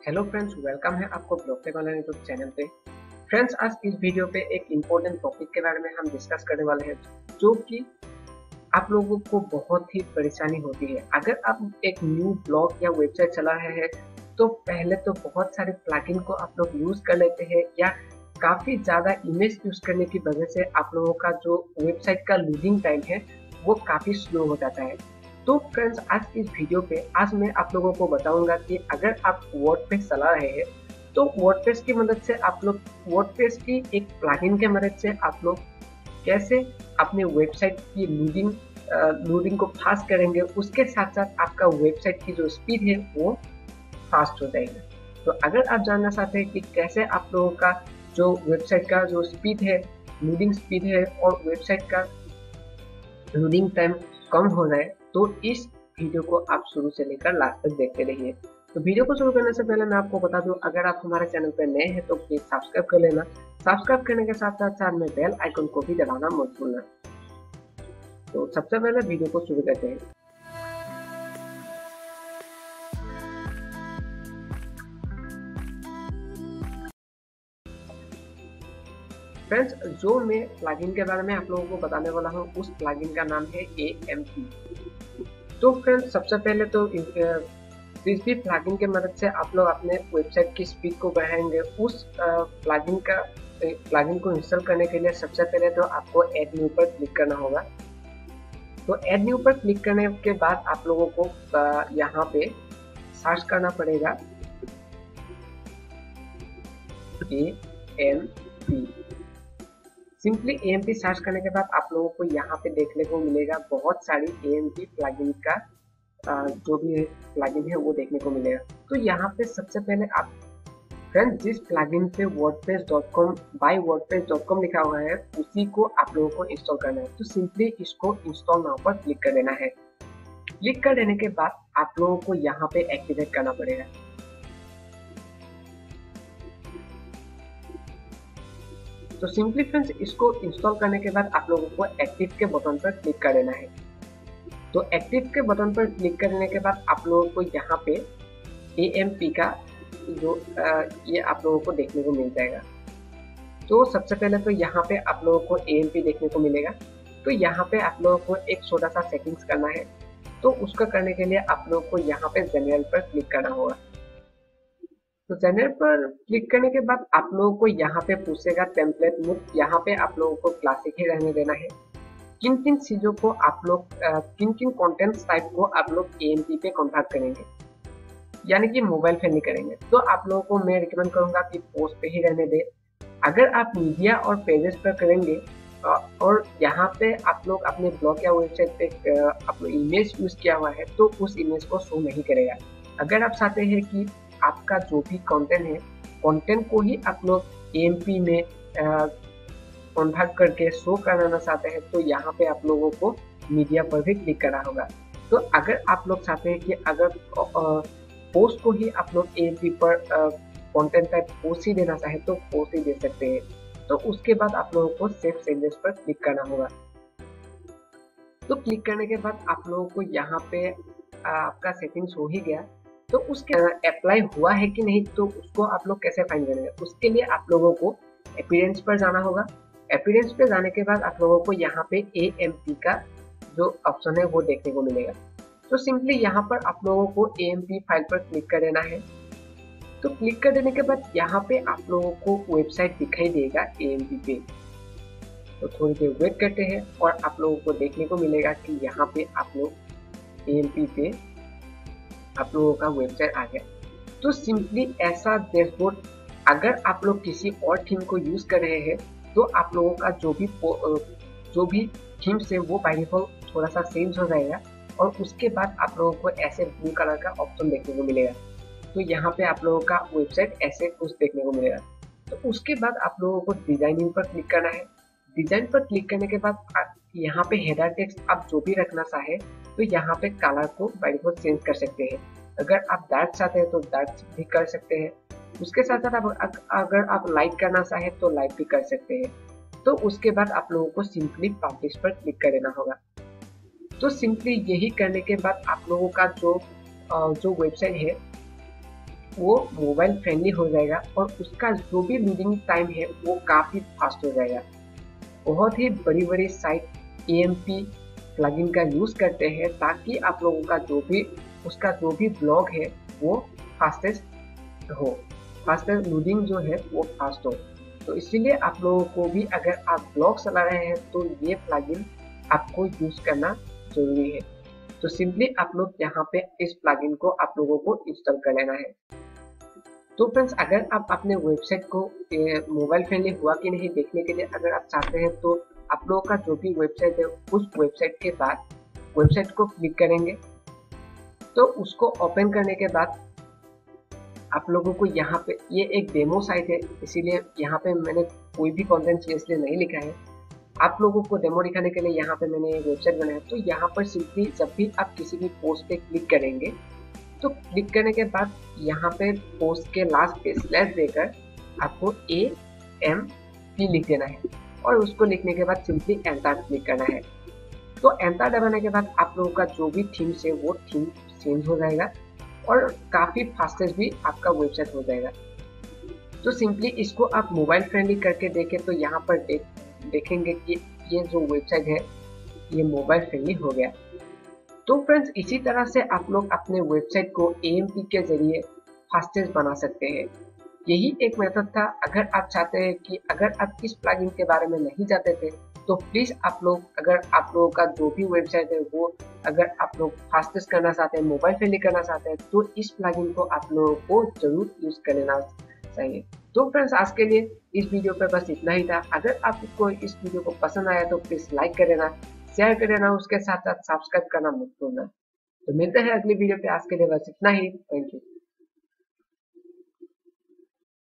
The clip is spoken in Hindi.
हेलो फ्रेंड्स, वेलकम है आपको ब्लॉगटेक ऑनलाइन यूट्यूब चैनल पे। फ्रेंड्स, आज इस वीडियो पे एक इम्पोर्टेंट टॉपिक के बारे में हम डिस्कस करने वाले हैं, जो कि आप लोगों को बहुत ही परेशानी होती है। अगर आप एक न्यू ब्लॉग या वेबसाइट चला रहे हैं तो पहले तो बहुत सारे प्लगइन को आप लोग यूज कर लेते हैं, या काफी ज्यादा इमेज यूज करने की वजह से आप लोगों का जो वेबसाइट का लोडिंग टाइम है वो काफी स्लो हो जाता है। तो फ्रेंड्स, आज इस वीडियो पे मैं आप लोगों को बताऊंगा कि अगर आप वर्डप्रेस चला रहे हैं तो वर्डप्रेस की मदद से आप लोग वर्डप्रेस की एक प्लगइन के मदद से आप लोग कैसे अपने वेबसाइट की लोडिंग को फास्ट करेंगे। उसके साथ साथ आपका वेबसाइट की जो स्पीड है वो फास्ट हो जाएगी। तो अगर आप जानना चाहते हैं कि कैसे आप लोगों का जो वेबसाइट का जो स्पीड है, लोडिंग स्पीड है, और वेबसाइट का लोडिंग टाइम कम हो जाए, तो इस वीडियो को आप शुरू से लेकर लास्ट तक देखते रहिए। तो वीडियो को शुरू करने से पहले मैं आपको बता दूं, अगर आप हमारे चैनल पर नए हैं तो प्लीज सब्सक्राइब कर लेना। सब्सक्राइब करने के साथ साथ में बेल आइकन को भी दबाना मत भूलना। तो सबसे पहले वीडियो को शुरू करते हैं। फ्रेंड्स, जो मैं प्लगइन के बारे में आप लोगों को बताने वाला हूँ उस प्लगइन का नाम है AMP। तो फ्रेंड्स, सबसे पहले तो जिस भी प्लगइन के मदद से आप लोग अपने वेबसाइट की स्पीड को बढ़ाएंगे, उस प्लगइन को इंस्टॉल करने के लिए सबसे पहले तो आपको ऐड न्यू पर क्लिक करना होगा। तो ऐड न्यू पर क्लिक करने के बाद आप लोगों को यहाँ पे सर्च करना पड़ेगा AMP। सिंपली AMP सर्च करने के बाद आप लोगों को यहाँ पे देखने को मिलेगा बहुत सारी AMP प्लगइन का जो भी प्लगइन है वो देखने को मिलेगा। तो यहाँ पे सबसे पहले आप फ्रेंड्स जिस प्लगइन पे wordpress.com by wordpress.com लिखा हुआ है उसी को आप लोगों को इंस्टॉल करना है। तो सिंपली इसको इंस्टॉल नाउ पर क्लिक कर देना है। क्लिक कर देने के बाद आप लोगों को यहाँ पे एक्टिवेट करना पड़ेगा। तो सिंपली फ्रेंड्स इसको इंस्टॉल करने के बाद आप लोगों को एक्टिव के बटन पर क्लिक कर देना है। तो एक्टिव के बटन पर क्लिक करने के बाद आप लोगों को यहाँ पे AMP का जो ये आप लोगों को देखने को मिल जाएगा। तो सबसे पहले तो यहाँ पे आप लोगों को AMP देखने को मिलेगा। तो यहाँ पे आप लोगों को एक छोटा सा सेटिंग्स करना है। तो उसका करने के लिए आप लोगों को यहाँ पे जनरल पर क्लिक करना होगा। तो जनरल पर क्लिक करने के बाद आप लोगों को यहाँ पे पूछेगा टेम्पलेट मोड। यहाँ पे आप लोगों को क्लासिक ही रहने देना है। किन किन चीजों को आप लोग किन किन कंटेंट टाइप को आप लोग AMP पे कन्वर्ट करेंगे, यानी कि मोबाइल पे नहीं करेंगे, तो आप लोगों को मैं रिकमेंड करूंगा कि पोस्ट पे ही रहने दे। अगर आप मीडिया और पेजेस पर करेंगे और यहाँ पे आप लोग अपने ब्लॉग या वेबसाइट पे आप लोग इमेज यूज किया हुआ है तो उस इमेज को शो नहीं करेगा। अगर आप चाहते हैं कि आपका जो भी कंटेंट है, कंटेंट को ही आप लोग AMP में कन्वर्ट करके शो कराना चाहते हैं, तो यहाँ पे आप लोगों को मीडिया पर भी क्लिक करना होगा। तो अगर आप लोग चाहते हैं कि अगर पोस्ट को ही आप लोग AMP पर कंटेंट टाइप पोस्ट ही देना चाहे तो पोस्ट ही दे सकते हैं। तो उसके बाद आप लोगों को सेव चेंजेस पर क्लिक करना होगा। तो क्लिक करने के बाद आप लोगों को यहाँ पे आपका सेटिंग्स हो ही गया। तो उसके अप्लाई हुआ है कि नहीं, तो उसको आप लोग कैसे फाइंड करेंगे, उसके लिए आप लोगों को अपीयरेंस पर जाना होगा। अपीयरेंस पे जाने के बाद आप लोगों को यहाँ पे AMP का जो ऑप्शन है वो देखने को मिलेगा। तो सिंपली यहाँ पर आप लोगों को AMP फाइल पर क्लिक कर देना है। तो क्लिक कर देने के बाद यहाँ पे आप लोगों को वेबसाइट दिखाई देगा AMP पे। तो थोड़ी देर वेट करते हैं और आप लोगों को देखने को मिलेगा कि यहाँ पे आप लोग AMP पे आप लोगों का वेबसाइट आ गया। तो सिंपली ऐसा डैशबोर्ड अगर आप लोग किसी और थीम को यूज कर रहे हैं तो आप लोगों का जो भी थीम्स है वो बाय डिफॉल्ट थोड़ा सा चेंज हो जाएगा, और उसके बाद आप लोगों को ऐसे ब्लू कलर का ऑप्शन देखने को मिलेगा। तो यहाँ पे आप लोगों का वेबसाइट ऐसे कुछ देखने को मिलेगा। तो उसके बाद आप लोगों को डिजाइनिंग पर क्लिक करना है। डिजाइन पर क्लिक करने के बाद यहाँ पे हेडर टेक्स्ट आप जो भी रखना चाहे तो यहाँ पे कलर को बाय डिफॉल्ट चेंज कर सकते हैं। अगर आप डार्क चाहते हैं तो डार्क भी कर सकते हैं। उसके साथ साथ अगर आप लाइट करना चाहे तो लाइट भी कर सकते हैं। तो उसके बाद आप लोगों को सिंपली पब्लिश पर क्लिक कर देना होगा। तो सिंपली यही करने के बाद आप लोगों का जो वेबसाइट है वो मोबाइल फ्रेंडली हो जाएगा और उसका जो भी लोडिंग टाइम है वो काफ़ी फास्ट हो जाएगा। बहुत ही बड़ी-बड़ी साइट एएमपी प्लगइन का यूज़ करते हैं ताकि आप लोगों का जो भी ब्लॉग है वो फास्टेस्ट हो, फास्टेस्ट लोडिंग जो है वो फास्ट हो। तो इसीलिए आप लोगों को भी अगर आप ब्लॉग चला रहे हैं तो ये प्लगइन आपको यूज़ करना ज़रूरी है। तो सिंपली आप लोग यहाँ पे इस प्लगइन को आप लोगों को इंस्टॉल कर लेना है। तो फ्रेंड्स, अगर आप अपने वेबसाइट को मोबाइल फ्रेंडली हुआ कि नहीं देखने के लिए अगर आप चाहते हैं तो आप लोगों का जो भी वेबसाइट है उस वेबसाइट के बाद वेबसाइट को क्लिक करेंगे। तो उसको ओपन करने के बाद आप लोगों को यहाँ पे ये एक डेमो साइट है, इसीलिए यहाँ पे मैंने कोई भी कंटेंट सीरियसली नहीं लिखा है। आप लोगों को डेमो दिखाने के लिए यहाँ पे मैंने एक वेबसाइट बनाया। तो यहाँ पर सिंपली जब भी आप किसी भी पोस्ट पे क्लिक करेंगे तो क्लिक करने के बाद यहाँ पे पोस्ट के लास्ट पे स्लैश देकर आपको AMP लिख देना है और उसको लिखने के बाद सिंपली एंटर क्लिक करना है। तो एंटर दबाने के बाद आप लोगों का जो भी थीम्स है वो थीम चेंज हो जाएगा और काफ़ी फास्टेस्ट भी आपका वेबसाइट हो जाएगा। तो सिंपली इसको आप मोबाइल फ्रेंडली करके देखें तो यहाँ पर देखेंगे कि ये जो वेबसाइट है ये मोबाइल फ्रेंडली हो गया। तो फ्रेंड्स, इसी तरह से आप लोग अपने वेबसाइट को AMP के जरिए फास्टेस्ट बना सकते हैं। यही एक मेथड था। अगर आप चाहते हैं कि अगर आप इस प्लगइन के बारे में नहीं जानते थे तो प्लीज़ आप लोग अगर आप लोगों का जो भी वेबसाइट है वो अगर आप लोग फास्टेस्ट करना चाहते हैं, मोबाइल फ्रेंडली करना चाहते हैं तो इस प्लगइन को आप लोगों को जरूर यूज़ कर लेना चाहिए। तो फ्रेंड्स, आज के लिए इस वीडियो पर बस इतना ही था। अगर आपको इस वीडियो को पसंद आया तो प्लीज़ लाइक कर देना, शेयर कर देना, उसके साथ साथ सब्सक्राइब करना मत भूलना। तो मिलते हैं अगली वीडियो पे। आज के लिए बस इतना ही। Thank you.